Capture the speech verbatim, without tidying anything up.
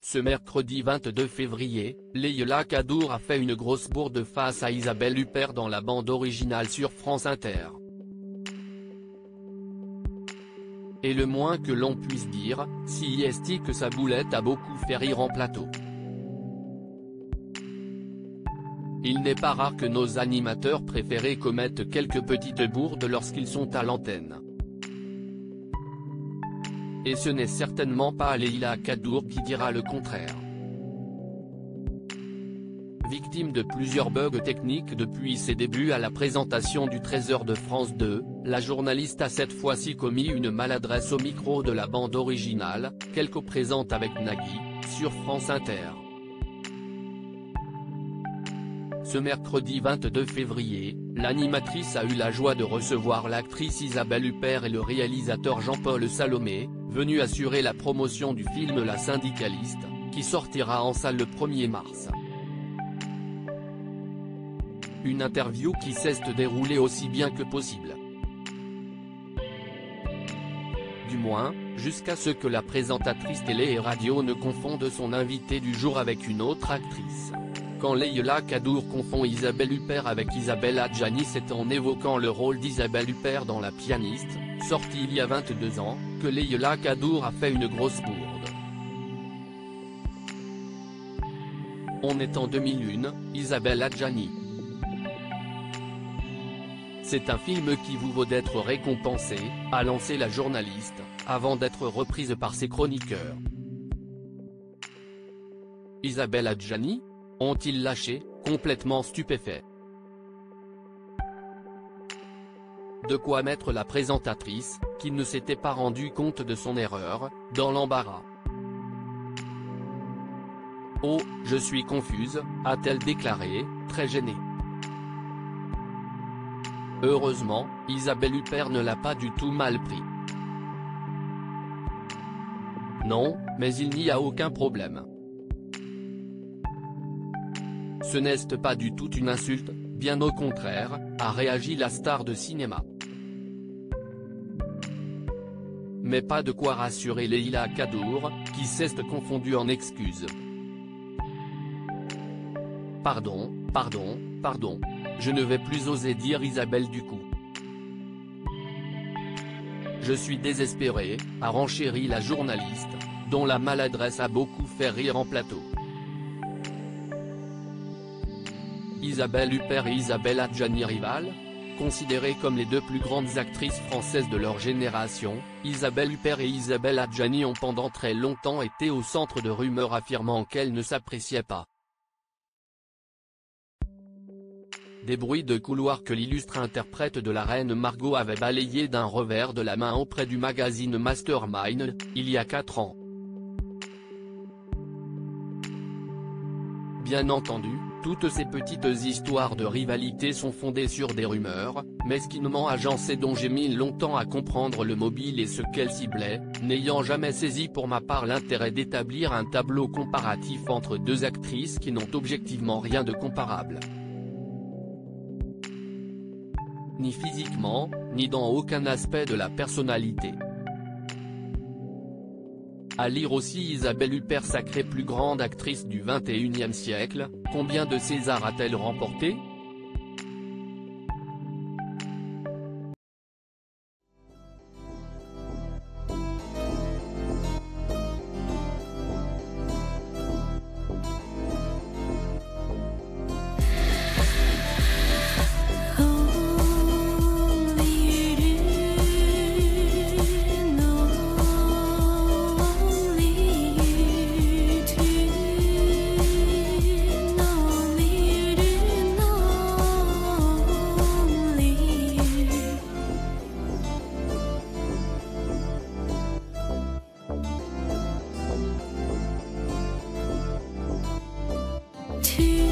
Ce mercredi vingt-deux février, Leïla Kadour a fait une grosse bourde face à Isabelle Huppert dans la bande originale sur France Inter. Et le moins que l'on puisse dire, si est que sa boulette a beaucoup fait rire en plateau. Il n'est pas rare que nos animateurs préférés commettent quelques petites bourdes lorsqu'ils sont à l'antenne. Et ce n'est certainement pas Leïla Kadour qui dira le contraire. Victime de plusieurs bugs techniques depuis ses débuts à la présentation du Trésor de France deux, la journaliste a cette fois-ci commis une maladresse au micro de la bande originale, qu'elle co-présente avec Nagui, sur France Inter. Ce mercredi vingt-deux février, l'animatrice a eu la joie de recevoir l'actrice Isabelle Huppert et le réalisateur Jean-Paul Salomé, venus assurer la promotion du film La Syndicaliste, qui sortira en salle le premier mars. Une interview qui s'est déroulée aussi bien que possible. Du moins, jusqu'à ce que la présentatrice télé et radio ne confonde son invité du jour avec une autre actrice. Quand Leïla Kadour confond Isabelle Huppert avec Isabelle Adjani, c'est en évoquant le rôle d'Isabelle Huppert dans La Pianiste, sorti il y a vingt-deux ans, que Leïla Kadour a fait une grosse bourde. On est en deux mille un, Isabelle Adjani. C'est un film qui vous vaut d'être récompensé, a lancé la journaliste, avant d'être reprise par ses chroniqueurs. Isabelle Adjani ? Ont-ils lâché, complètement stupéfaits? De quoi mettre la présentatrice, qui ne s'était pas rendue compte de son erreur, dans l'embarras. « Oh, je suis confuse », a-t-elle déclaré, très gênée. Heureusement, Isabelle Huppert ne l'a pas du tout mal pris. Non, mais il n'y a aucun problème. Ce n'est pas du tout une insulte, bien au contraire, a réagi la star de cinéma. Mais pas de quoi rassurer Leïla Kadour, qui s'est confondue en excuses. Pardon, pardon, pardon. Je ne vais plus oser dire Isabelle du coup. Je suis désespérée, a renchéri la journaliste, dont la maladresse a beaucoup fait rire en plateau. Isabelle Huppert et Isabelle Adjani rivales? Considérées comme les deux plus grandes actrices françaises de leur génération, Isabelle Huppert et Isabelle Adjani ont pendant très longtemps été au centre de rumeurs affirmant qu'elles ne s'appréciaient pas. Des bruits de couloir que l'illustre interprète de la reine Margot avait balayé d'un revers de la main auprès du magazine Mastermind, il y a quatre ans. Bien entendu, toutes ces petites histoires de rivalité sont fondées sur des rumeurs, mesquinement agencées dont j'ai mis longtemps à comprendre le mobile et ce qu'elles ciblaient, n'ayant jamais saisi pour ma part l'intérêt d'établir un tableau comparatif entre deux actrices qui n'ont objectivement rien de comparable. Ni physiquement, ni dans aucun aspect de la personnalité. À lire aussi Isabelle Huppert sacrée plus grande actrice du vingt et unième siècle, combien de Césars a-t-elle remporté? To